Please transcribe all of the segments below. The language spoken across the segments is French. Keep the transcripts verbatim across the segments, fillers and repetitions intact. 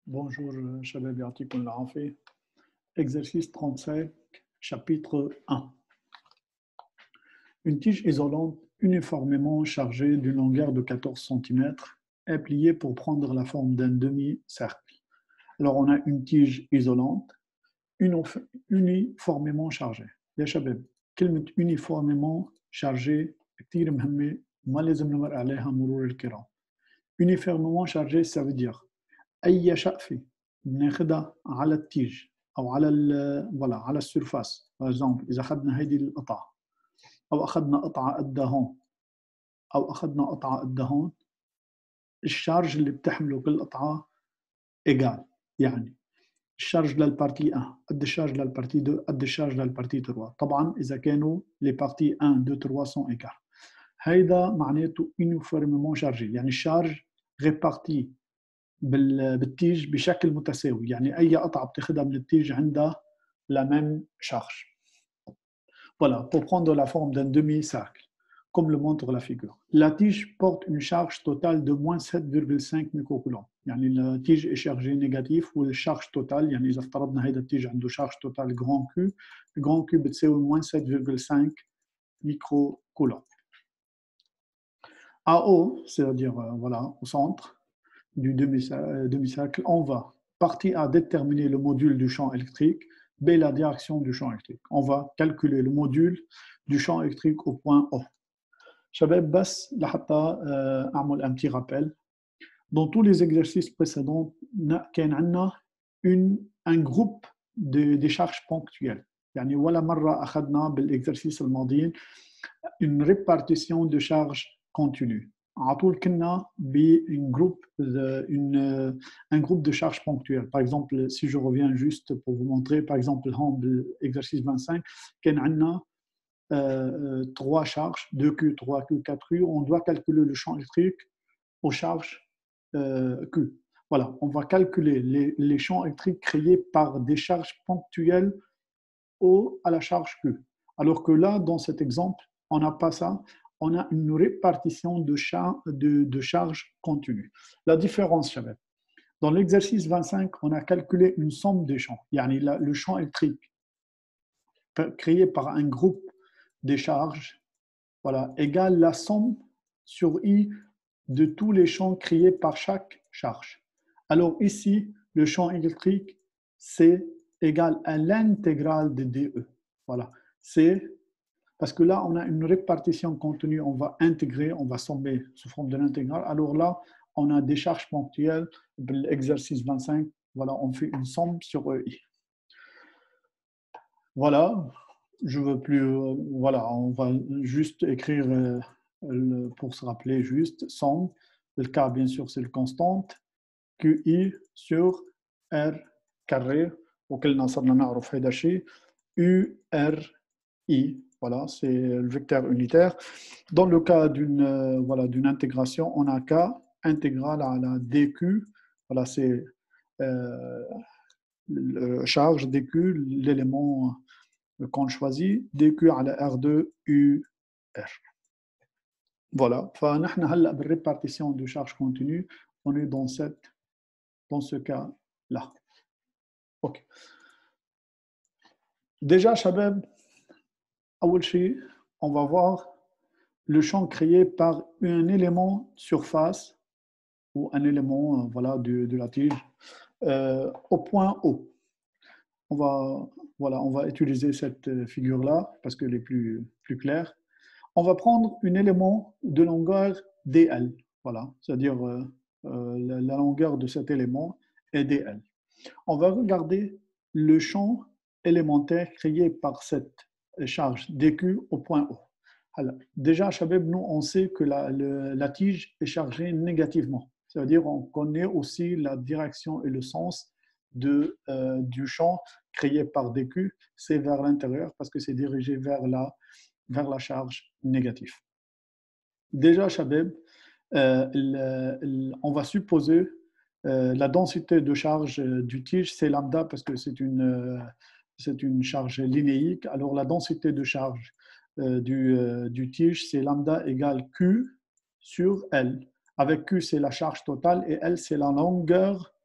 Bonjour, Shabab Yatikum La'afi. Exercice trente-cinq, chapitre un. Une tige isolante uniformément chargée d'une longueur de quatorze centimètres est pliée pour prendre la forme d'un demi-cercle. Alors, on a une tige isolante uniformément chargée. يا شباب كلمة uniformément chargée كتير مهمة ما لازم نمر عليها مرور الكرام. Uniformément chargée, ça veut dire أي شقفة بناخدها على التيج أو على ال voilà على السيرفاس. باغ اكزومبل إذا أخذنا هيدي القطعة أو أخذنا قطعة قدها هون أو أخذنا قطعة قدها هون، الشارج اللي بتحمله كل قطعة إيجال، يعني الشارج للبارتي واحد قد الشارج للبارتي اثنين قد الشارج للبارتي ثلاثة. طبعا إذا كانوا لي بارتي واحد اثنين ثلاثة سون إيجال، هيدا معناته uniformément chargé، يعني الشارج ريبارتي بالتيج بشكل متساوي، يعني أي قطعة بتاخدها من التيج عندها la même charge. Voilà, pour prendre la forme d'un demi-cercle, comme le montre la figure. La tige porte une charge totale de moins sept virgule cinq microcoulombs. يعني la tige est chargée négatif ou la charge totale، يعني إذا افترضنا هيدا التيج عنده charge totale grand Q، grand Q بتساوي moins sept virgule cinq microcoulombs. À O, c'est-à-dire voilà, au centre du demi-cercle, on va, partie A, déterminer le module du champ électrique, B, la direction du champ électrique. On va calculer le module du champ électrique au point O. شباب بس لحتى أعمل un petit rappel. Dans tous les exercices précédents, كان عندنا une, un groupe de, des charges ponctuelles. يعني ولا مرة أخذنا بالexercice الماضيين une répartition de charges continues. À tout le كنا un groupe une, un groupe de charges ponctuelles. Par exemple, si je reviens juste pour vous montrer, par exemple, l'exercice vingt-cinq, كان عندنا euh, trois charges, deux Q, trois Q, quatre Q. On doit calculer le champ électrique aux charges euh, Q. Voilà, on va calculer les, les champs électriques créés par des charges ponctuelles au, à la charge Q. Alors que là, dans cet exemple, on n'a pas ça, on a une répartition de, char de, de charges continues. La différence, Shabab, dans l'exercice vingt-cinq, on a calculé une somme des champs. Yani la, le champ électrique créé par un groupe des charges, voilà, égale la somme sur I de tous les champs créés par chaque charge. Alors ici, le champ électrique, c'est égal à l'intégrale de D E. Voilà, c'est parce que là, on a une répartition contenue, on va intégrer, on va sommer sous forme de l'intégrale. Alors là, on a des charges ponctuelles, l'exercice vingt-cinq, voilà, on fait une somme sur E I. Voilà, je veux plus, euh, voilà, on va juste écrire euh, le, pour se rappeler juste, somme, le K bien sûr c'est le constante, Q I sur R carré, auquel nous savons نعرف هذا الشيء, U R I, voilà, c'est le vecteur unitaire. Dans le cas d'une euh, voilà, d'une intégration, on a K intégrale à la D Q, voilà, c'est euh, le charge D Q, l'élément qu'on choisit, D Q à la R deux U R. Voilà, فنحن هلا بالrépartition de charge continue, on est dans cette dans ce cas-là. OK. Déjà, Shabab, أول شيء, on va voir le champ créé par un élément surface ou un élément euh, voilà, de, de la tige euh, au point O. On va, voilà, on va utiliser cette figure-là parce qu'elle est plus, plus claire. On va prendre un élément de longueur D L, voilà, c'est-à-dire euh, euh, la, la longueur de cet élément est D L. On va regarder le champ élémentaire créé par cette charge D Q au point O. Alors, déjà, Shabab, nous, on sait que la, le, la tige est chargée négativement. C'est-à-dire qu'on connaît aussi la direction et le sens de, euh, du champ créé par D Q. C'est vers l'intérieur parce que c'est dirigé vers la, vers la charge négative. Déjà, Shabab, euh, le, le, on va supposer euh, la densité de charge du tige, c'est lambda parce que c'est une, euh, c'est une charge linéique. Alors, la densité de charge euh, du, euh, du tige, c'est lambda égale Q sur L. Avec Q, c'est la charge totale et L, c'est la longueur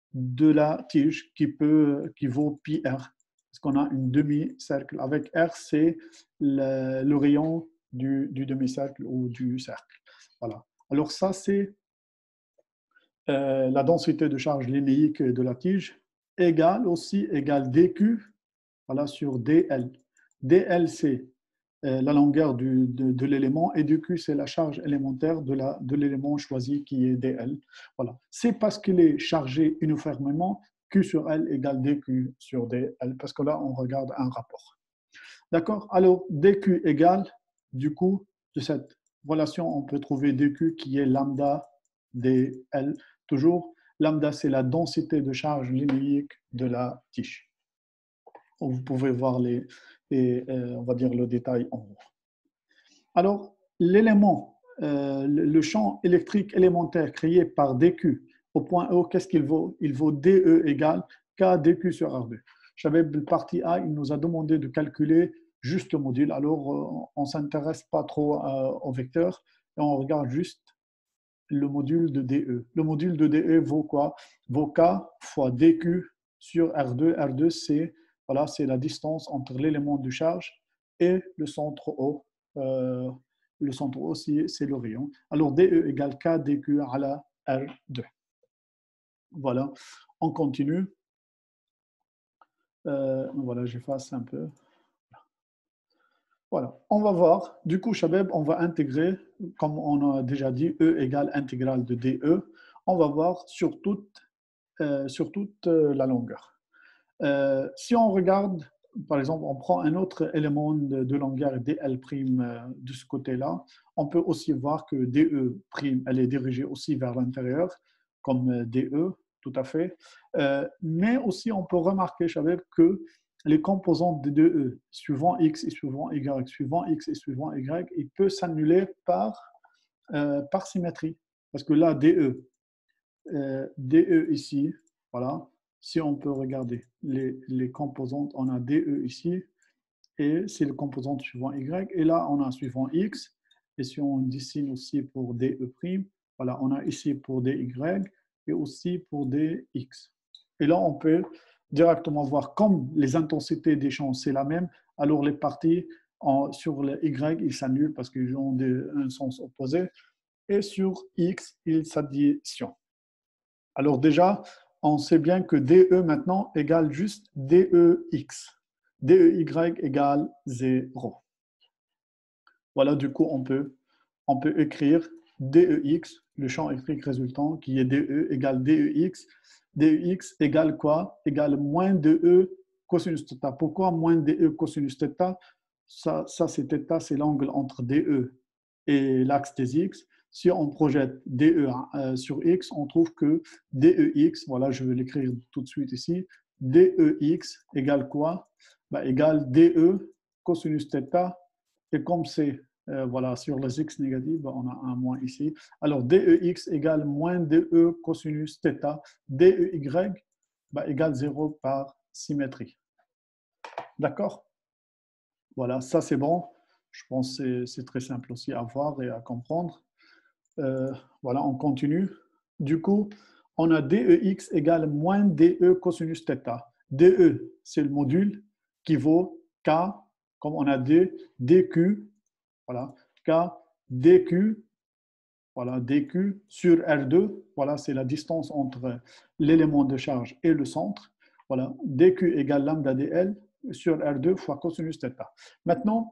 de la tige qui, peut, qui vaut pi r. Parce qu'on a une demi-cercle. Avec r, c'est le, le rayon du, du demi-cercle ou du cercle. Voilà. Alors ça, c'est euh, la densité de charge linéique de la tige égale aussi égale dq, voilà, sur dl. dl, c'est euh, la longueur du, de, de l'élément et dq, c'est la charge élémentaire de, la, de l'élément choisi qui est dl. Voilà. C'est parce qu'il est chargé uniformément q sur l égale dq sur dl, parce que là, on regarde un rapport. D'accord? Alors, dq égale, du coup, de cette relation, on peut trouver dq qui est lambda dl. Toujours, lambda, c'est la densité de charge linéique de la tige. Vous pouvez voir les, les euh, on va dire le détail en haut. Alors, l'élément, euh, le champ électrique élémentaire créé par dq au point E, qu'est-ce qu'il vaut? Il vaut dE égale K dq sur R deux. J'avais le partie A, il nous a demandé de calculer juste le module. Alors, euh, on ne s'intéresse pas trop euh, au vecteur et on regarde juste le module de dE. Le module de dE vaut quoi? Vaut K fois dq sur R deux. R deux, c'est voilà, c'est la distance entre l'élément de charge et le centre O. Euh, le centre O, c'est le rayon. Alors, dE égale K dq à la R deux. Voilà, on continue. Euh, voilà, j'efface un peu. Voilà, on va voir. Du coup, Shabeb, on va intégrer, comme on a déjà dit, E égale intégrale de dE. On va voir sur toute, euh, sur toute euh, la longueur. Euh, si on regarde, par exemple, on prend un autre élément de, de longueur dl' euh, de ce côté-là, on peut aussi voir que dE', elle est dirigée aussi vers l'intérieur, comme dE, tout à fait. Euh, mais aussi, on peut remarquer, Shabeb, que les composantes de dE, suivant x et suivant y, suivant x et suivant y, il peut s'annuler par, euh, par symétrie. Parce que là, dE, euh, dE ici, voilà, si on peut regarder les, les composantes, on a dE ici, et c'est le composante suivant y, et là, on a suivant x, et si on dessine aussi pour dE', voilà, on a ici pour dy, et aussi pour dx. Et là, on peut directement voir, comme les intensités des champs, c'est la même, alors les parties en, sur le y, ils s'annulent parce qu'ils ont des, un sens opposé, et sur x, ils s'additionnent. Alors déjà, on sait bien que dE maintenant égale juste dEx. dEy égale zéro. Voilà, du coup, on peut, on peut écrire dEx, le champ électrique résultant, qui est dE égale dEx. dEx égale quoi? Égale moins dE cosinus θ. Pourquoi moins dE cosinus θ? Ça, ça c'est θ, c'est l'angle entre dE et l'axe des x. Si on projette dE euh, sur x, on trouve que dEx, voilà, je vais l'écrire tout de suite ici, dEx égale quoi? Bah, égale dE cosinus θ, et comme c'est euh, voilà, sur les x négatifs, bah, on a un moins ici. Alors dEx égale moins dE cosinus θ, dEy bah, égale zéro par symétrie. D'accord? Voilà, ça c'est bon. Je pense que c'est très simple aussi à voir et à comprendre. Euh, voilà, on continue. Du coup, on a dEx égale moins dE cosinus θ. dE, c'est le module qui vaut K, comme on a dit, dQ, voilà, K dQ, voilà, dQ sur R deux, voilà, c'est la distance entre l'élément de charge et le centre. Voilà, dQ égale lambda dL sur R deux fois cosinus θ. Maintenant,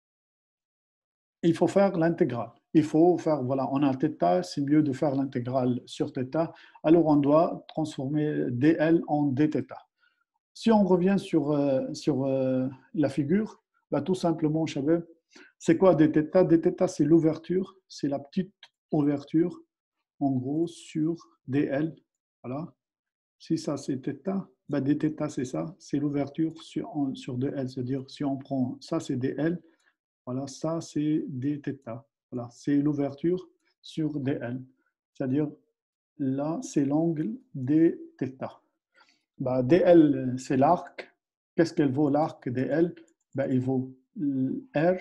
il faut faire l'intégrale. Il faut faire, voilà, on a θ, c'est mieux de faire l'intégrale sur θ. Alors, on doit transformer dl en dθ. Si on revient sur, euh, sur euh, la figure, bah, tout simplement, Shabab, c'est quoi dθ? Dθ, c'est l'ouverture, c'est la petite ouverture, en gros, sur dl. Voilà. Si ça, c'est θ, bah, dθ, c'est ça, c'est l'ouverture sur, sur dl. C'est-à-dire, si on prend ça, c'est dl. Voilà, ça c'est dθ. Voilà, c'est l'ouverture sur dl. C'est-à-dire, là, c'est l'angle dθ. Bah, dl, c'est l'arc. Qu'est-ce qu'elle vaut l'arc dl? Bah, il vaut r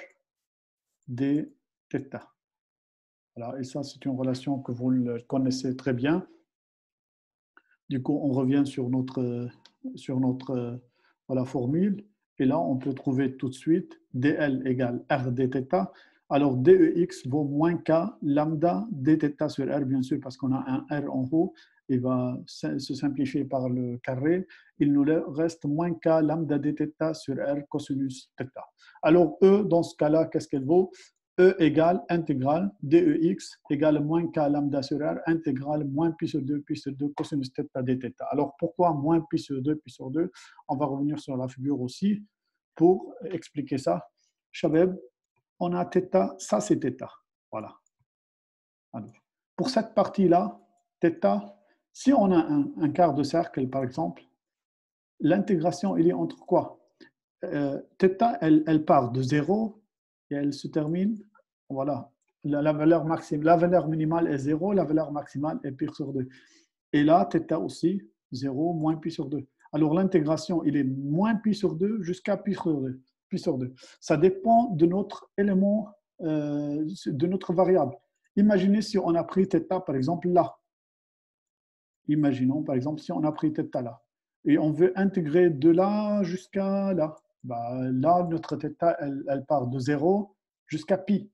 dθ. Voilà, et ça, c'est une relation que vous le connaissez très bien. Du coup, on revient sur notre, sur notre voilà, formule. Et là, on peut trouver tout de suite dl égale r dθ. Alors, dex vaut moins k lambda dθ sur r, bien sûr, parce qu'on a un r en haut. Il va se simplifier par le carré. Il nous reste moins k lambda dθ sur r cosinus θ. Alors, E, dans ce cas-là, qu'est-ce qu'elle vaut? E égale intégrale dex égale moins k lambda sur r intégrale moins pi sur deux pi sur deux cosinus θ dθ. Alors pourquoi moins pi sur deux pi sur deux? On va revenir sur la figure aussi pour expliquer ça. Shabab, on a θ, ça c'est θ. Voilà. Alors, pour cette partie-là, θ, si on a un, un quart de cercle par exemple, l'intégration il est entre quoi? euh, θ, elle, elle part de zéro et elle se termine. Voilà, la, la, valeur maximale, la valeur minimale est zéro, la valeur maximale est pi sur deux. Et là, θ aussi, zéro, moins pi sur deux. Alors l'intégration, il est moins pi sur deux jusqu'à pi sur deux. Pi sur deux. Ça dépend de notre élément, euh, de notre variable. Imaginez si on a pris θ, par exemple, là. Imaginons, par exemple, si on a pris θ là. Et on veut intégrer de là jusqu'à là. Bah, là, notre θ, elle, elle part de zéro jusqu'à pi.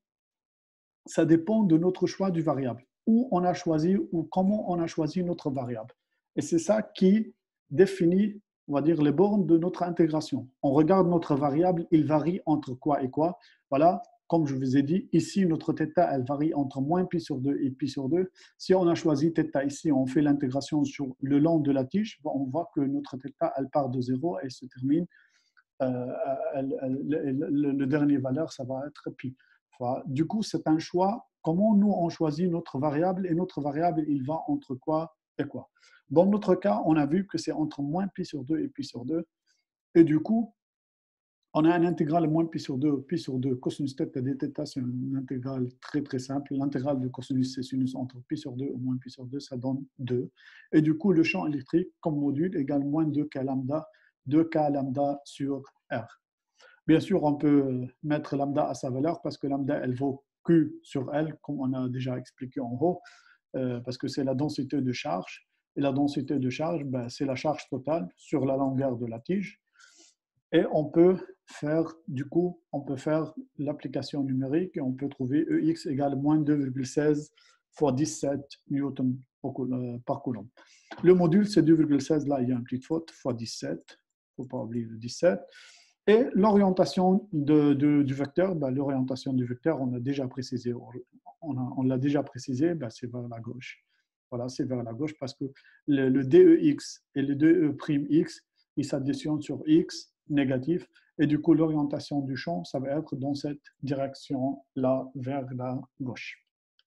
Ça dépend de notre choix du variable, où on a choisi ou comment on a choisi notre variable. Et c'est ça qui définit, on va dire, les bornes de notre intégration. On regarde notre variable, il varie entre quoi et quoi. Voilà, comme je vous ai dit, ici, notre θ, elle varie entre moins pi sur deux et pi sur deux. Si on a choisi θ ici, on fait l'intégration sur le long de la tige, on voit que notre θ, elle part de zéro et se termine. Euh, elle, elle, le, le, le dernier valeur, ça va être pi. Du coup, c'est un choix. Comment nous, on choisit notre variable et notre variable, il va entre quoi et quoi. Dans notre cas, on a vu que c'est entre moins pi sur deux et pi sur deux. Et du coup, on a une intégrale moins pi sur deux, pi sur deux, cosinus θ dθ, c'est une intégrale très très simple. L'intégrale de cosinus c'est sinus entre pi sur deux ou moins pi sur deux, ça donne deux. Et du coup, le champ électrique comme module égale moins deux k lambda, deux k lambda sur R. Bien sûr, on peut mettre lambda à sa valeur parce que lambda, elle vaut Q sur L, comme on a déjà expliqué en haut, euh, parce que c'est la densité de charge. Et la densité de charge, ben, c'est la charge totale sur la longueur de la tige. Et on peut faire, du coup, on peut faire l'application numérique et on peut trouver E X égale moins deux virgule seize fois dix-sept newtons par coulomb. Le module, c'est deux virgule seize, là, il y a une petite faute, fois dix-sept. Il ne faut pas oublier le dix-sept. Et l'orientation de, de, du vecteur, ben, l'orientation du vecteur, on a déjà précisé, on, a, on l'a déjà précisé, ben, c'est vers la gauche. Voilà, c'est vers la gauche parce que le, le dex et le de'x, ils s'additionnent sur x négatif, et du coup, l'orientation du champ, ça va être dans cette direction-là, vers la gauche.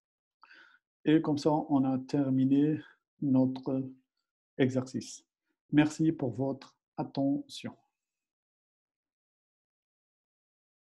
Et comme ça, on a terminé notre exercice. Merci pour votre attention.